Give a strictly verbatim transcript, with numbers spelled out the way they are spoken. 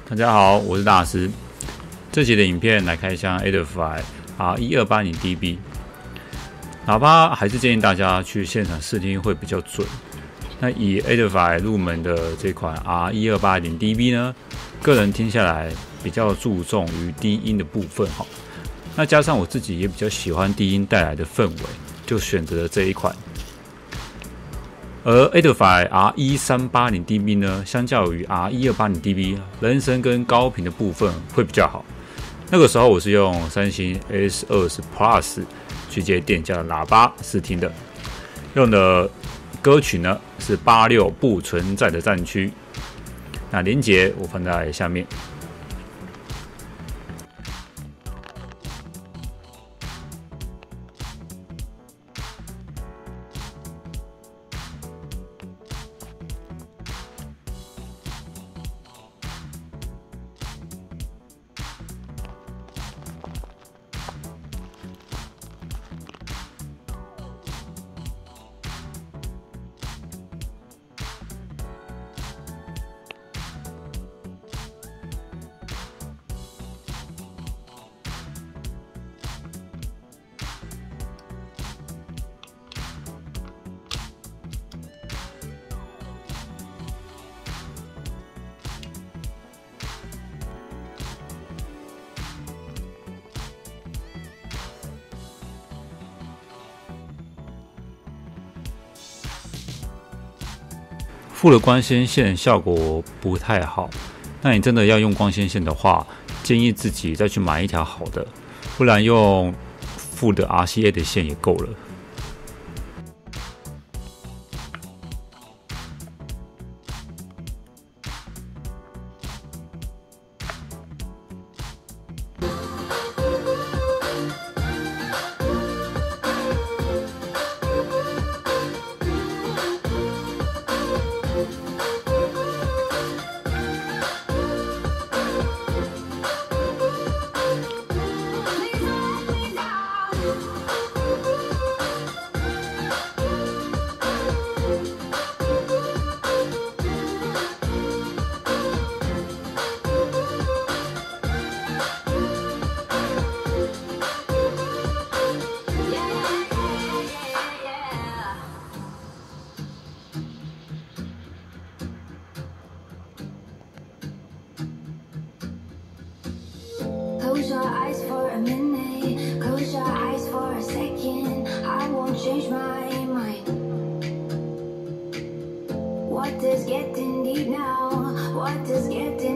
大家好，我是大师。这集的影片来开箱 Adafruit R 一二八零 D B。喇叭还是建议大家去现场试听会比较准。那以 Adafruit 入门的这款 R 一二八零 D B 呢，个人听下来比较注重于低音的部分哈。那加上我自己也比较喜欢低音带来的氛围，就选择了这一款。而 Adafruit R 一三八零 D B 呢，相较于 R 一二八零 D B， 人声跟高频的部分会比较好。那个时候我是用三星 S 二十 Plus 去接电价的喇叭试听的，用的歌曲呢是八六不存在的战区。那连结我放在下面。附的光纤线效果不太好，那你真的要用光纤线的话，建议自己再去买一条好的，不然用附的 R C A 的线也够了。 Close your eyes for a minute, close your eyes for a second, I won't change my mind. What is getting deep now? What is getting